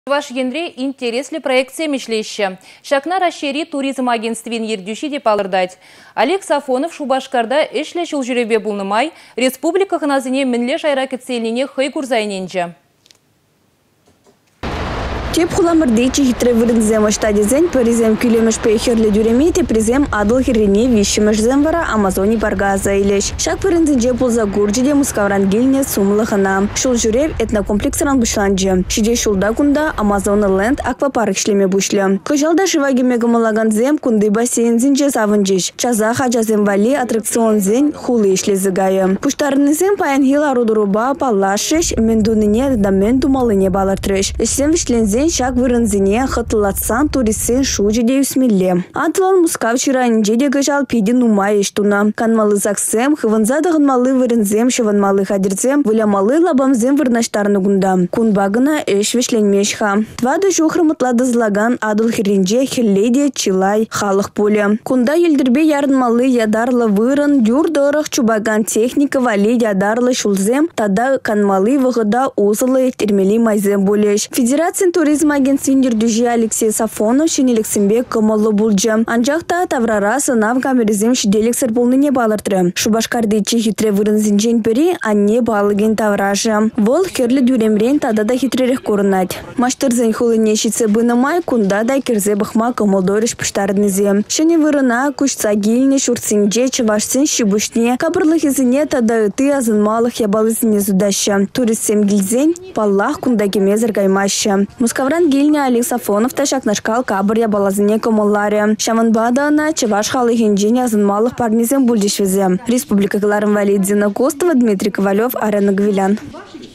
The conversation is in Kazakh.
Ваш генре интересли проект семишлеща. Шакна расшири туризм агентствин ердюши деп алырдать. Олег Сафонов Шубашкарда эшле жыл жүребе булнымай, республика хыназыне мінле жайра кетселіне хай курзайненже. Теп хуламырдейчи хитрый вырынзем аштадезен паризем күлемеш пейхерлі дюремете призем адыл хирене вишімешзем вара Амазони баргаза илеш. Шак вырынзенже пулза гурджиде Мускавран гильне сумлыхына. Шул жүрев этнокомплексыран бұшланжы. Шиде шулда кунда Амазона Ленд аквапарк шлеме бұшлы. Көжалда шываги мегамалаган зем кунды бассейнзенже савынжиш. Чаза хаджазем вали аттракцион зен хулы ишле зыгайы. Пуштарынызем паянхила рудуруба палашыш мендуныне да мендумалыне балартрыш. Ишсем вишлензен шак вырынзине хатылатсан туристсен шужиде усмилле. Атылан мускавчира инжеде гажал пидин умай иштуна. Канмалы заксем, хывынза дағынмалы вырынзем, шывынмалы хадирзем, вылямалы лабамзем вырнаштарнугунда. Кунбагына эш вишленмешха. Твады жухрымытлады злаган адыл хиринже хелледе чилай халық поле. Кунда елдірбе ярынмалы ядарлы вырын, юрдырық чубаган техника вали ядарлы шулзем, тада канмалы вғыда узылы термели майзем болеш. Федерация туризм агентствин ердюжи Алексей Сафонов шенелексенбек кымылы булджы. Анжақта таврара сынав камеризем шиделексер болныне балыртыры. Шубашкардычы хитре вырынзинжен пери анне балыген тавражы. Вол херлі дюремрен тадада хитререк көрінат. Маштырзен хулыне шице бынымай кунда да керзе бахма кымылдорыш пыштарынызем. Шене вырына күшца гильне шурцинже чывашсен шибушне кабырлых изіне тада ыты азынмалық ябалызіне зудаща. Туристсем гильзен паллах кунда кемезер гаймаща. Мускавран гильне Олег Сафонов ташак нашкал кабыр ябалазыне кымылларе. Шаванбадана чываш халы хинжене азынмалық парнизем бульдишвезе. Республика Кларын Валидзина Костова, Дмитрий Ковалев, Арена Гвилян.